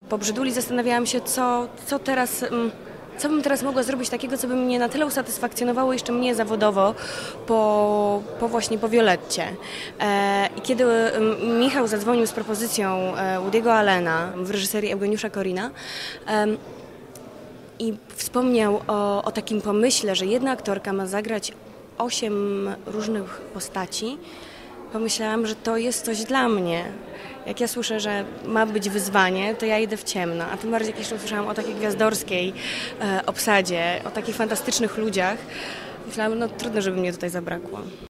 po Brzyduli zastanawiałam się, co teraz... Co bym teraz mogła zrobić takiego, co by mnie na tyle usatysfakcjonowało jeszcze mnie zawodowo właśnie po Violetcie. I kiedy Michał zadzwonił z propozycją Woody'ego Allena w reżyserii Eugeniusza Korina i wspomniał o takim pomyśle, że jedna aktorka ma zagrać 8 różnych postaci, pomyślałam, że to jest coś dla mnie. Jak ja słyszę, że ma być wyzwanie, to ja idę w ciemno. A tym bardziej, jak jeszcze usłyszałam o takiej gwiazdorskiej obsadzie, o takich fantastycznych ludziach, myślałam, no trudno, żeby mnie tutaj zabrakło.